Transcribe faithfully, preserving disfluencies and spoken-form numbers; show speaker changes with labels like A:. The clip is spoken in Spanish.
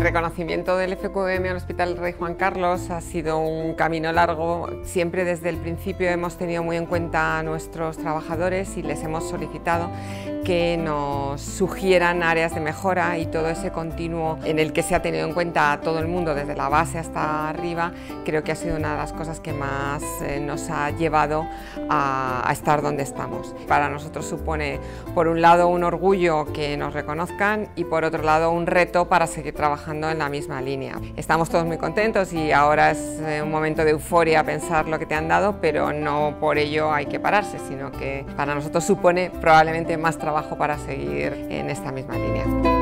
A: reconocimiento del F Q M al Hospital Rey Juan Carlos ha sido un camino largo. Siempre desde el principio hemos tenido muy en cuenta a nuestros trabajadores y les hemos solicitado que nos sugieran áreas de mejora, y todo ese continuo en el que se ha tenido en cuenta a todo el mundo desde la base hasta arriba, creo que ha sido una de las cosas que más eh, nos ha llevado a, a estar donde estamos. Para nosotros supone, por un lado, un orgullo que nos reconozcan y por otro lado un reto para seguir trabajando en la misma línea. Estamos todos muy contentos y ahora es eh, un momento de euforia pensar lo que te han dado, pero no por ello hay que pararse, sino que para nosotros supone probablemente más trabajo para seguir en esta misma línea.